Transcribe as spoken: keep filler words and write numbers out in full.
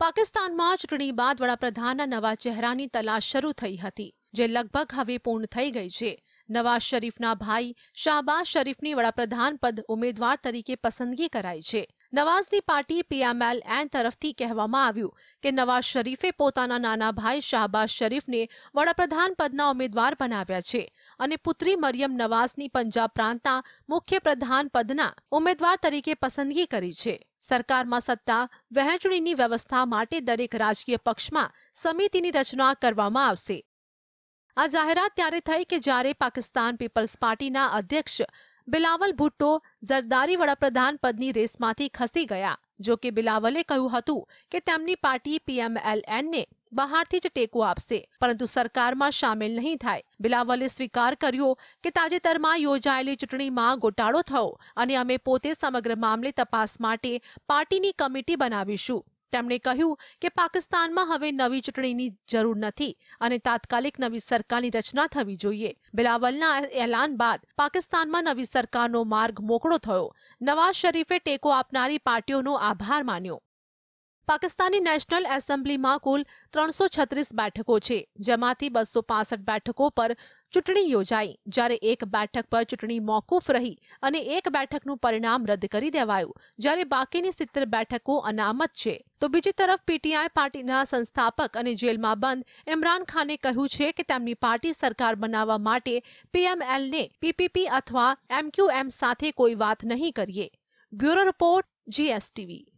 પાકિસ્તાનમાં ચૂંટણી બાદ વડાપ્રધાનના નવા ચહેરાની તલાશ શરૂ થઈ હતી, જે લગભગ હવે પૂર્ણ થઈ ગઈ છે। નવાઝ શરીફના ભાઈ શાહબાઝ શરીફની વડાપ્રધાન પદ ઉમેદવાર તરીકે પસંદગી કરાઈ છે। નવાઝની પાર્ટી પીએમએલએન તરફથી કહેવામાં આવ્યું કે નવાઝ શરીફે પોતાના નાના ભાઈ શાહબાઝ શરીફને વડાપ્રધાન પદના ઉમેદવાર બનાવ્યા છે અને પુત્રી મરિયમ નવાઝની પંજાબ પ્રાંતના મુખ્ય પ્રધાન પદના ઉમેદવાર તરીકે પસંદગી કરી છે। સરકારમાં સત્તા વહેંચણીની વ્યવસ્થા માટે દરેક રાજકીય પક્ષમાં સમિતિની રચના કરવામાં આવશે। આ જાહેરાત ત્યારે થઈ કે જ્યારે પાકિસ્તાન પીપલ્સ પાર્ટીના અધ્યક્ષ બિલાવલ ભુટ્ટો ઝરદારી વડાપ્રધાન પદની રેસમાંથી ખસી ગયા। જો કે બિલાવલે કહ્યું હતું કે તેમની પાર્ટી પીએમએલએનને બહારથી જ ટેકો આપશે, પરંતુ સરકારમાં સામેલ નહીં થાય। બિલાવલે સ્વીકાર કર્યો કે તાજેતરમાં યોજાયેલી ચૂંટણીમાં ગોટાળો થયો અને અમે પોતે સમગ્ર મામલે તપાસ માટે પાર્ટીની કમિટી બનાવીશું। તેમણે કહ્યું કે પાકિસ્તાનમાં હવે નવી ચૂંટણીની જરૂર નથી અને તાત્કાલિક નવી સરકારની રચના થવી જોઈએ। બિલાવલના એલાન બાદ પાકિસ્તાનમાં નવી સરકારનો માર્ગ મોકળો થયો। નવાઝ શરીફે ટેકો આપનારી પાર્ટીઓનો આભાર માન્યો। પાકિસ્તાની નેશનલ એસેમ્બલીમાં કુલ ત્રણસો છત્રીસ બેઠકો છે, જેમાંથી બસો પાસઠ બેઠકો પર ચૂંટણી યોજાઈ, જ્યારે એક બેઠક પર ચૂંટણી મોકૂફ રહી અને એક બેઠકનું પરિણામ રદ કરી દેવાયું, જ્યારે બાકીની સિત્તેર બેઠકો અનામત છે। તો બીજી તરફ પીટીઆઈ પાર્ટીના સંસ્થાપક અને જેલમાં બંધ ઇમરાન ખાને કહ્યું છે કે તેમની પાર્ટી સરકાર બનાવવા માટે પીએમએલને પીપીપી અથવા એમક્યુએમ સાથે કોઈ વાત નહીં કરીએ। Bureau report, GSTV.